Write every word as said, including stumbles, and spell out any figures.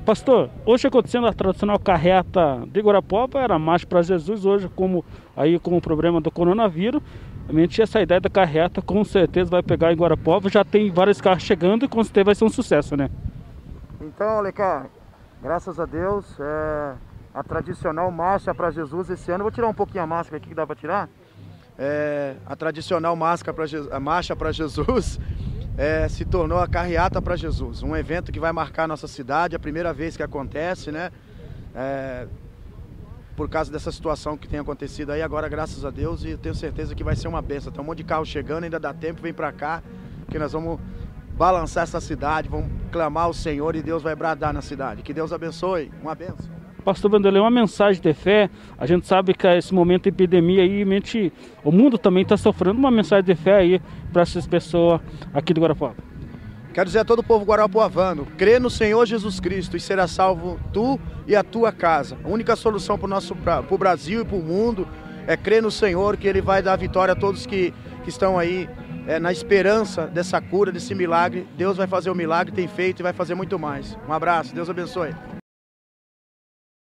Pastor, hoje acontecendo a tradicional carreata de Guarapuava, era Marcha para Jesus. Hoje, como aí com o problema do coronavírus, a gente tinha essa ideia da carreata, com certeza vai pegar em Guarapuava. Já tem vários carros chegando e com certeza vai ser um sucesso, né? Então, Alecá, graças a Deus, é, a tradicional Marcha para Jesus esse ano, eu vou tirar um pouquinho a máscara aqui que dá para tirar. É, a tradicional máscara pra, a Marcha para Jesus é, se tornou a Carreata para Jesus, um evento que vai marcar a nossa cidade, a primeira vez que acontece, né? É, por causa dessa situação que tem acontecido aí, agora graças a Deus, e eu tenho certeza que vai ser uma bênção. Tem um monte de carro chegando, ainda dá tempo, vem para cá, que nós vamos balançar essa cidade, vamos clamar ao Senhor e Deus vai bradar na cidade. Que Deus abençoe, uma bênção. Pastor Vanderlei, uma mensagem de fé. A gente sabe que esse momento de epidemia aí, mente, o mundo também está sofrendo. Uma mensagem de fé aí para essas pessoas aqui do Guarapuava. Quero dizer a todo o povo guarapuavano, crê no Senhor Jesus Cristo e será salvo tu e a tua casa. A única solução para o nosso, para o Brasil e para o mundo é crer no Senhor, que Ele vai dar vitória a todos que, que estão aí é, na esperança dessa cura, desse milagre. Deus vai fazer o milagre, tem feito e vai fazer muito mais. Um abraço, Deus abençoe.